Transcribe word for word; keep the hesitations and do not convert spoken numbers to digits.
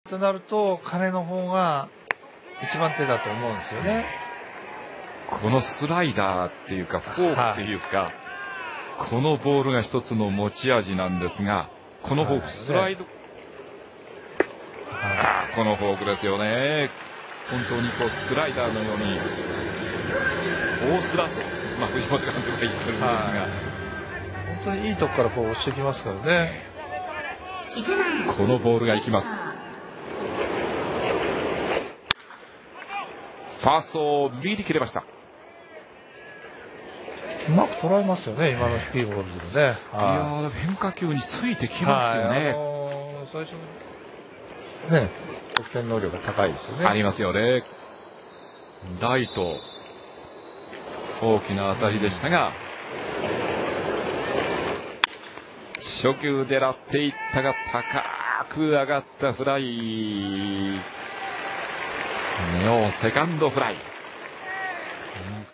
となると金の方が一番手だと思うんですよね。 このスライダーっていうかフォークっていうか、はい、このボールが一つの持ち味なんですが、このフォーク、スライド、はい、あこのフォークですよね。本当にこうスライダーのように大スラと、まあ、藤本監督が言ってるんですが、はい、 本当にいいとこからこう押してきますからね。 このボールがいきます。ファーストを右に切れました。 うまく捉えますよね、今の低いボールでね。 いや変化球についてきますよね。 あのー、最初ね、得点能力が高いですよね。 ありますよね。ライト大きな当たりでしたが、初球狙っていったが高く上がったフライ。ネオセカンドフライ。